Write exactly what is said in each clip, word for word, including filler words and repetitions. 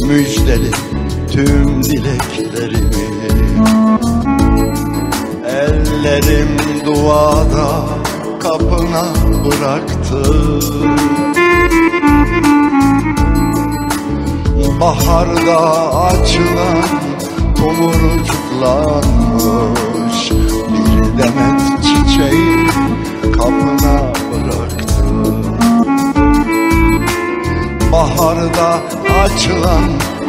müjdeli tüm dileklerimi. Ellerim duada kapına bıraktım. Baharda açılan tomurcuklanmış bir demet çiçeği kapına bıraktım. Baharda açılan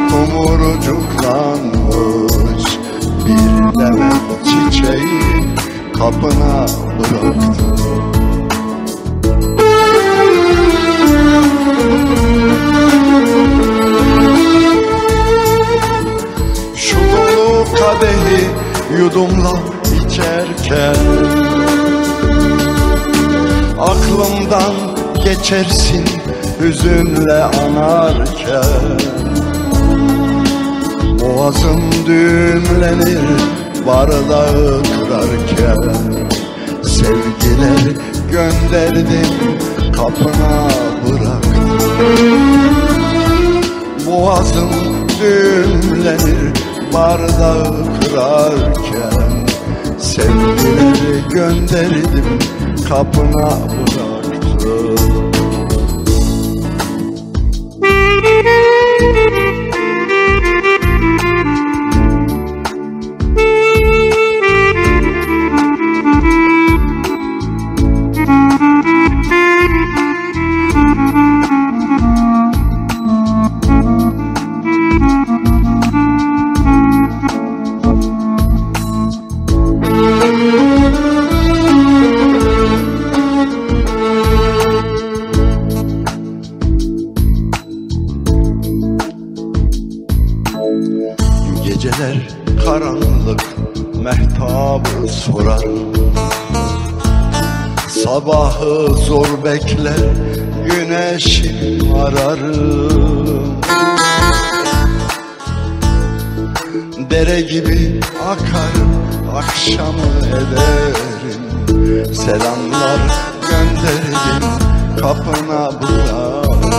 tomurcuklanmış bir demet çiçeği kapına bıraktım. Şu dolu kadehi yudumla içerken aklımdan geçersin hüzünle anarken. Boğazım düğümlenir bardağı kırarken. Sevgiler gönderdim kapına bıraktım. Boğazım düğümlenir bardağı kırarken. Sevgileri gönderdim kapına bıraktım. Geceler karanlık mehtabı sorar. Sabahı zor bekler güneşi ararım. Dere gibi akarım akşamı ederim. Selamlar gönderdim kapına bıraktım.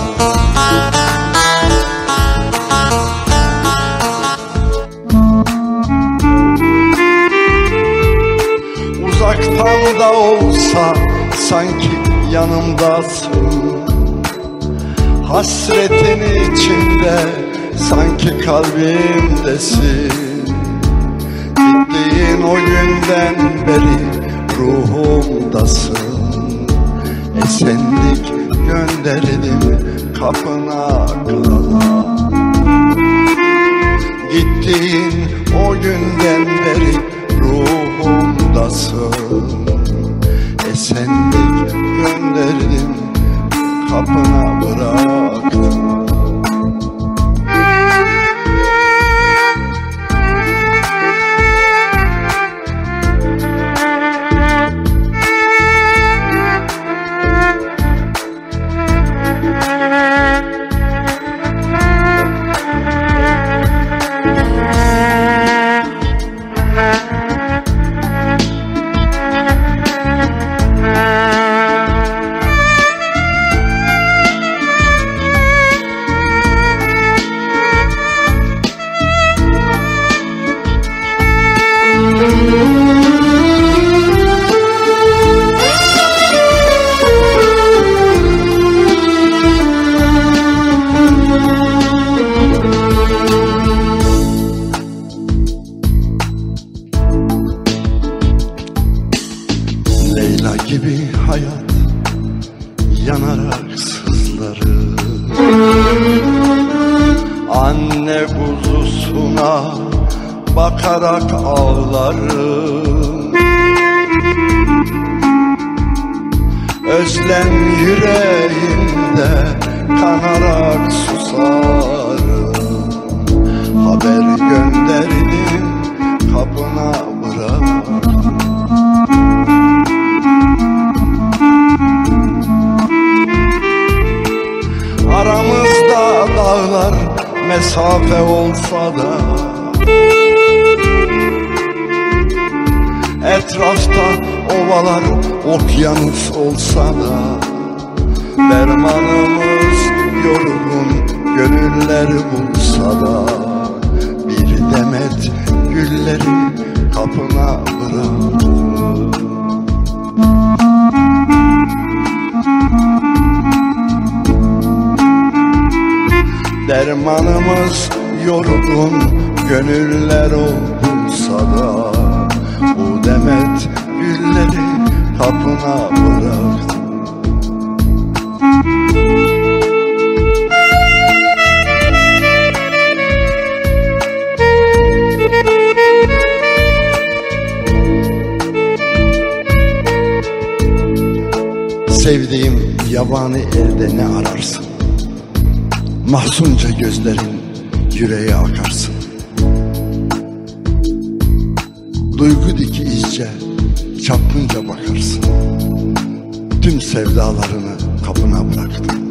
Uzaktan da olsa sanki yanımdasın. Hasretin içinde sanki kalbimdesin. Gittiğin o günden beri ruhumdasın. Esenlik gönderdim kapına kılana. Gittiğin o günden beri ruhumdasın. Esenlik gönderdim kapına bıraktım. Leyla gibi hayat yanarak sızlarım. Anne kuzusuna bakarak ağlarım. Özlem yüreğimde kanarak susarım. Haber gönderdim kapına bıraktım. Aramızda dağlar mesafe olsa da, etrafta ovalar okyanus olsa da, dermanımız yorgun gönüller bulsa Dermanımız yorgun gönüller olsa da bu demet gülleri kapına bıraktım. Sevdiğim yabani elde ne ararsın? Mahzunca gözlerin yüreğe akarsın. Duygu diki izce çapkınca bakarsın. Tüm sevdalarını kapına bıraktım.